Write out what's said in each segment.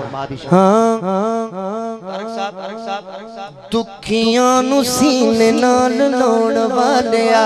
दुखियां नू सीने नाल लाउण वालिया,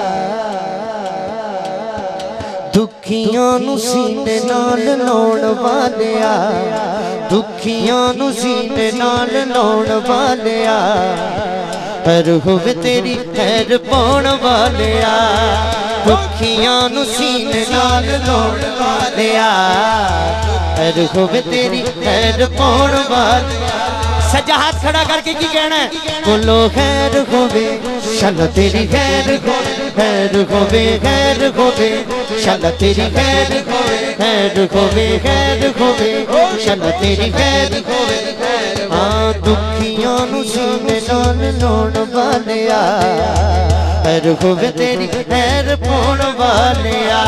दुखियां नू सीने नाल लाउण वालिया, दुखियां नू सीने नाल लाउण वालिया, हर होवे तेरी खैर पाउण वालिया, दुखियां नू सीने नाल लाउण वालिया, हर होवे तेरी खैर पाउण वालिया। सजा हाथ खड़ा करके की कहना है, बोलो खैर होवे शाला तेरी खैर होवे, खैर होवे खैर होवे शाला तेरी खैर होवे, खैर होवे खैर होवे शाला तेरी खैर होवे। हाँ दुखियां नू सीने नाल लाउण वालिया, खैर होवे तेरी खैर पाउण वालिया।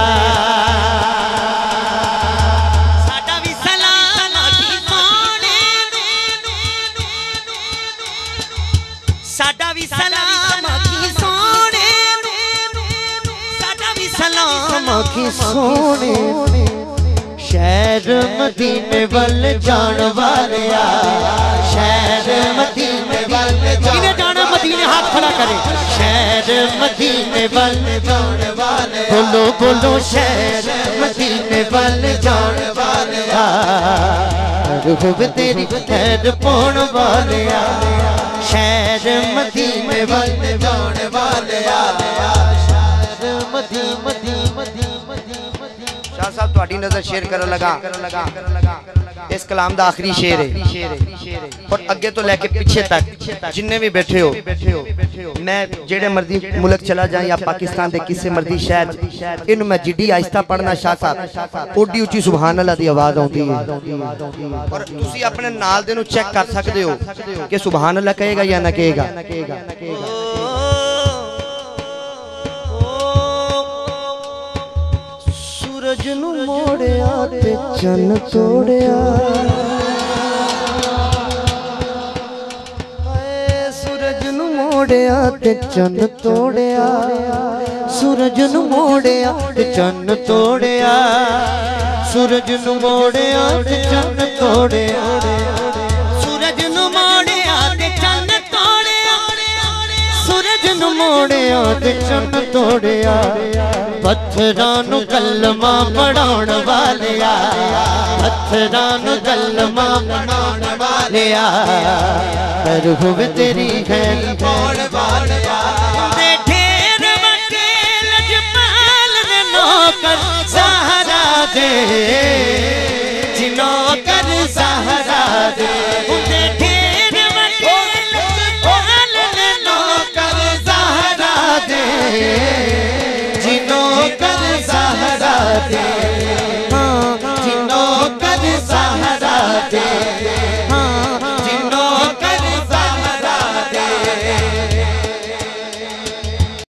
साडा भी सलाम की सोने, साडा भी सलाम की सोने, शहर मदीने वल जान वालिया, शहर मदीने वल जाना, मदीने हाथ खड़ा करे, शहर मदीने वल जान वाले, बोलो बोलो शहर मदीने वल जान वालिया, रूह तेरी खैर पाउण वालिया, शहर मदीने वल जान वालिया, शहर मदीने। शाह साहब तुहाडी नजर शेर कर लगा, इस कलाम दा आखिरी शेर है और अगे तो लेके पीछे तक जिन्ने भी बैठे हो, मैं जेड़े मर्जी मुल्क चला जाए या पाकिस्तान के किसी मर्जी शहर, इन मैं जिड्डी आहिस्ता पढ़ना शाह साहब ओडी उची सुभान अल्लाह दी आवाज आउंदी है और तुसी अपने नाल दे नु चेक कर सकते हो कि सुभान अल्लाह कहेगा या ना कहेगा। सूरज नू मोड़िया ते चन्न तोड़िया, सूरज नू मोड़िया ते चन्न तोड़िया, सूरज नू मोड़िया ते चन्न तोड़िया, सूरज नू मोड़िया ते चन्न तोड़िया, सूरज नू मोड़िया ते चन्न तोड़िया, सूरज नू मोड़िया ते चन्न तोड़िया, पत्थरां नू कलमा पढ़ाउण वालिया, पत्थरां नू कलमा पढ़ाउण वालिया, कर होवे तेरी खैर पाउण वालिया। ते ढेर वटे लजपाल दे नौकर सहारा दे, जिन्हों कर